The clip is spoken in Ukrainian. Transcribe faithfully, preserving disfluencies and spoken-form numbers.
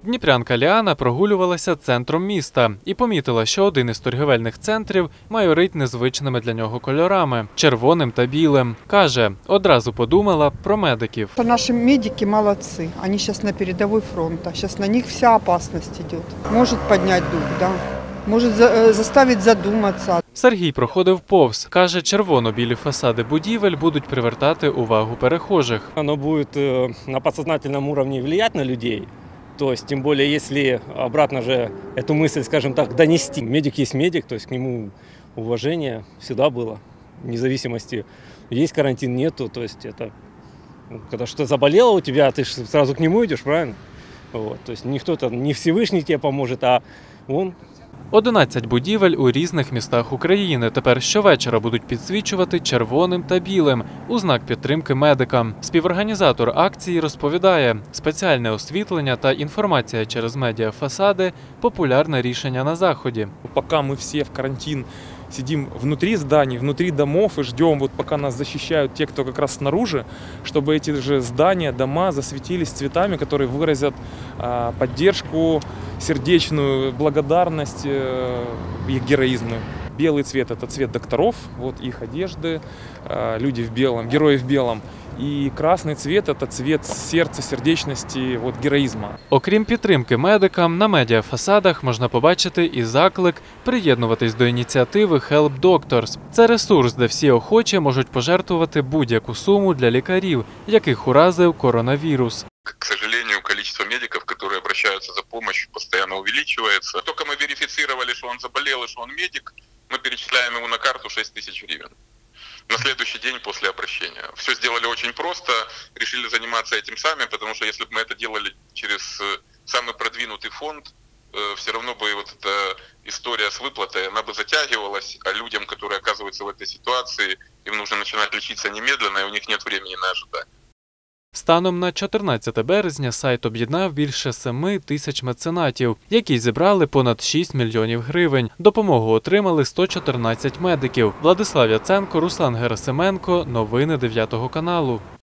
Дніпрянка Ліана прогулювалася центром міста і помітила, що один із торгівельних центрів майорить незвичними для нього кольорами – червоним та білим. Каже, одразу подумала про медиків. Наші медики молодці, вони зараз на передовій фронту, зараз на них вся опасність йде. Може підняти дух, да? Може заставити задуматися. Сергій проходив повз. Каже, червоно-білі фасади будівель будуть привертати увагу перехожих. Воно буде на підсознательному рівні впливати на людей. То есть, тем более, если обратно же эту мысль, скажем так, донести. Медик есть медик, то есть к нему уважение всегда было, вне зависимости, есть карантин, нету. То есть это, когда что-то заболело у тебя, ты сразу к нему идешь, правильно? Вот, то есть никто там, не Всевышний тебе поможет, а он. одинадцять будівель у різних містах України тепер щовечора будуть підсвічувати червоним та білим у знак підтримки медикам. Співорганізатор акції розповідає, спеціальне освітлення та інформація через медіафасади – популярне рішення на Заході. Поки ми всі в карантин сидим внутри зданий, внутри домов и ждем, вот пока нас защищают те, кто как раз снаружи, чтобы эти же здания, дома засветились цветами, которые выразят а, поддержку, сердечную благодарность э, их героизму. Белый цвет – это цвет докторов, вот их одежды, э, люди в белом, герои в белом. І красний цвет – це цвет серця, сердечності, от, героїзму. Окрім підтримки медикам, на медіафасадах можна побачити і заклик приєднуватись до ініціативи Help Doctors. Це ресурс, де всі охочі можуть пожертвувати будь-яку суму для лікарів, яких уразив коронавірус. К сожалению, количество медиков, которые обращаются за помощью, постоянно увеличивается. Только мы верифицировали, что он заболел и что он медик, мы перечисляем ему на карту шесть тысяч гривен. На следующий день после обращения. Все сделали очень просто, решили заниматься этим сами, потому что если бы мы это делали через самый продвинутый фонд, все равно бы вот эта история с выплатой, она бы затягивалась, а людям, которые оказываются в этой ситуации, им нужно начинать лечиться немедленно, и у них нет времени на ожидание. Станом на чотирнадцяте березня сайт об'єднав більше семи тисяч меценатів, які зібрали понад шість мільйонів гривень. Допомогу отримали сто чотирнадцять медиків. Владислав Яценко, Руслан Герасименко. Новини дев'ятого каналу.